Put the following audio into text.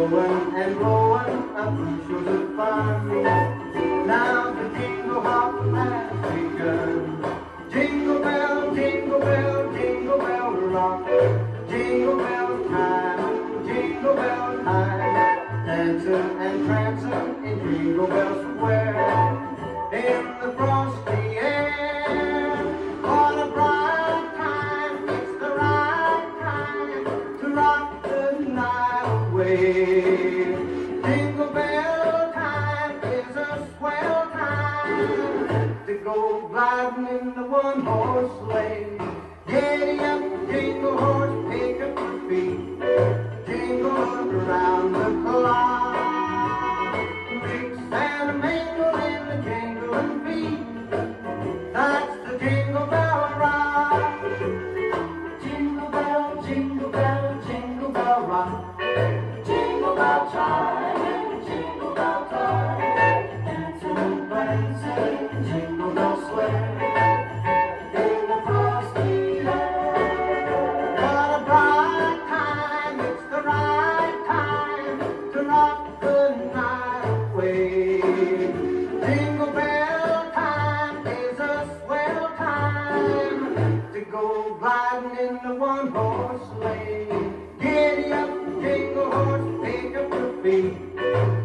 going and blowing up bushels of fun. Now the jingle hop has begun. Jingle bell, jingle bell, jingle bell rock. Jingle bell time, jingle bell time. Dancing and prancing in Jingle Bell Square. In the frosty air, what a bright time, it's the right time to rock the night away. Jingle bell time is a swell time to go gliding in the one-horse sleigh. Giddy up, jingle horse, pick up your feet, jingle around the clock. Mix and mingle in the jingling beat, that's the Jingle Bell Rock. Jingle bell, jingle bell, jingle bell rock. Jingle bell chime and jingle bell time. Dancing and prancing, jingle bell sleigh. In the frosty air, what a bright time, it's the right time to rock the night away. Jingle bell time is a swell time to go gliding in the one-horse sleigh. Giddy up, jingle horse, pick up your feet.